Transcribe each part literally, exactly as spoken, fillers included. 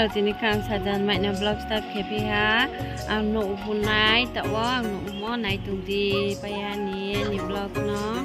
hello sini kan sajan mai na vlog start kp ha ang no punai ta wa ang no mo nai tung di paya ni ni vlog no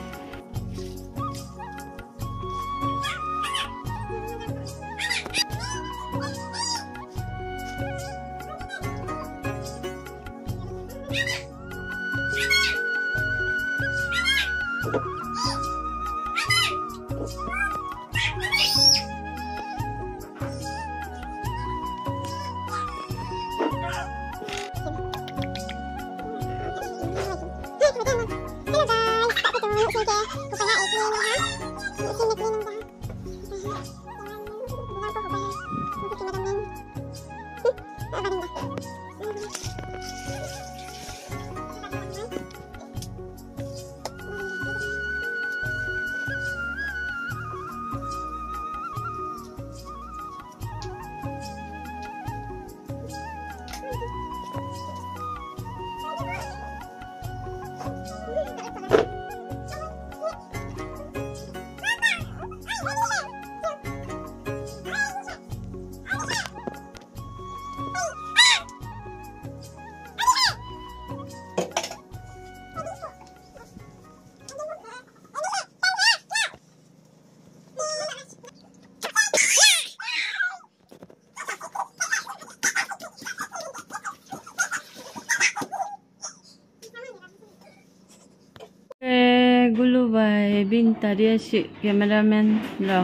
gulu bay bin tadi si cameraman lo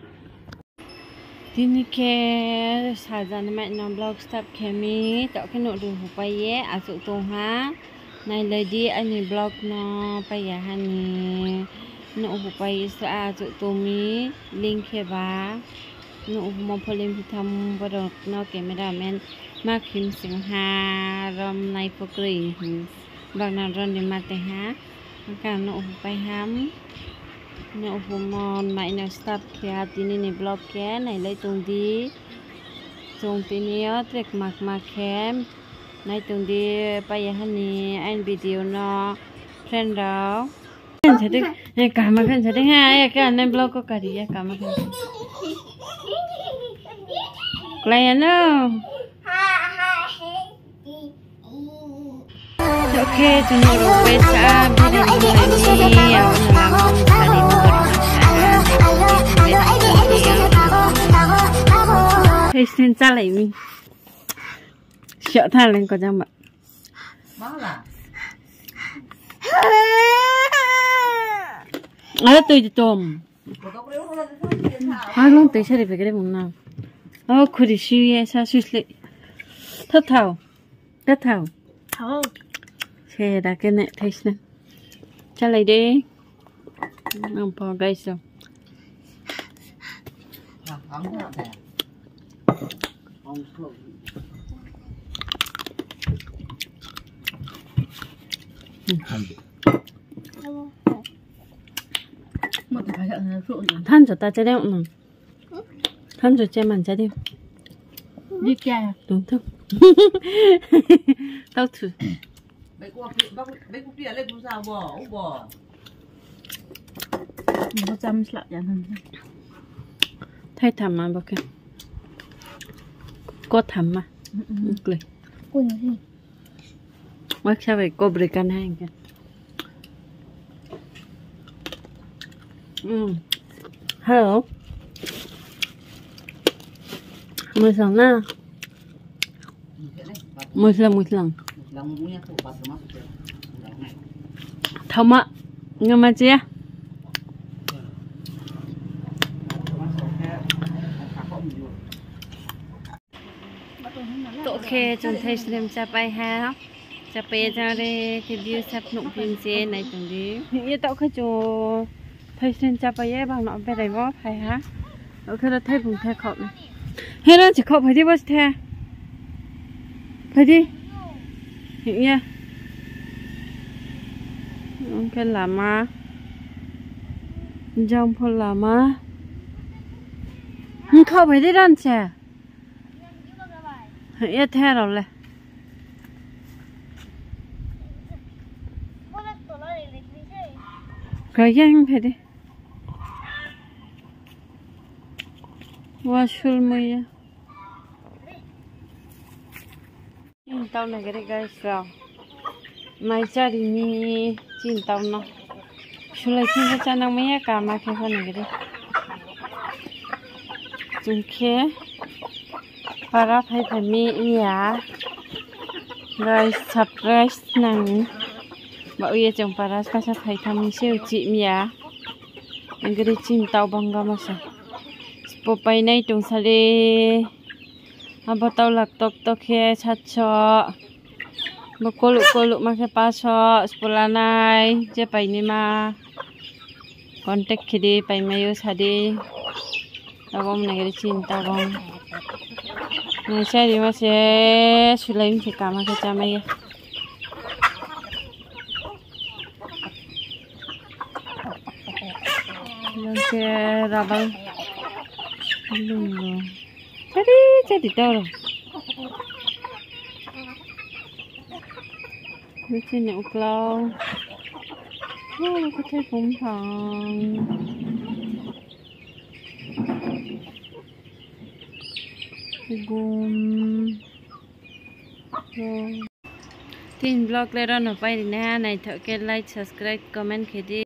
tini ke sajan mai na vlog stop kemi tak ke nok du pa ye asuk tu ha nai lady ani vlog no pa ya hani nok pa ye sa asuk tu mi link ke ba nok mo pholim tham bodok no cameraman ma khim sing ha rom nai pokri bang na ron di mate ha kan no pai ham no mon mai na stop kia tini ni blog kia này lấy tung đi tung tini ở trek mak mak kem này tung đi bây giờ hani anh video nó friend đó sẽ được này cả mà kan sẽ được ha cái anh blog có cả đi cả mà kan lại nó ok chúng tôi được về xã bên này đi ở làm gia đình một thế xin cha lại mình sợ than lên có chăng bạn ở tôi tôm hai luôn tới sao để về cái đấy mùng nào ờ khu đi siêu ye sao siêu lệ thất thầu thất thầu xe đã cái này thấy nè trả lại đi không bỏ gây sao than cho ta chơi đeo nè than cho chơi màn chơi đeo đi kia đúng không tao thử mấy cô mấy cô kia lên cũng sao bò bò nó chăm sạch vậy thôi thay thầm mà bác kia có thầm mà cười ôi gì bác sao vậy cô bơi can hai kìa ừ hello mười lần na mười lần mười lần thầm ạ nhưng mà chị tổ khe chúng thấy xem cha bay ha cha bay ra đây thì view sắp nụ phim xe này chúng đi hiện tại cái chỗ thấy xem cha bay bằng nọ về đây vó phải ha ở cái đó thấy vùng thay khẩu này hết rồi chỉ khẩu phải đi bớt thay phải đi hiện nha cái là ma trong phong là ma không phải đi đan chè hiện theo rồi này cái gì phải đi Washul mo ya. tàu này cái cái sao mai cha đi ni chín tàu nó xuống lại chín cái cha năng mấy cả mà cái phần này cái chúng kia para phải phải mi ya rồi surprise năng bảo yêu chồng para cái sẽ phải tham siêu chị mi ya anh cái chín tàu bằng gam mà sao popai này tung sale apa tau lak tok tok he chat cho bokolu kolu ma ke pa cho spolanai je pai ni ma contact khidi pai mayo sadi tabom ne chin tabom ne sari ma se sulaim ke kama ke chamai yang ke rabang lung jadi jadi tahu loh. Di sini uklau. Oh, aku cari kumpang. Gum. Tin blog lên đó nó bay đi nè này thợ cái like subscribe comment kia đi.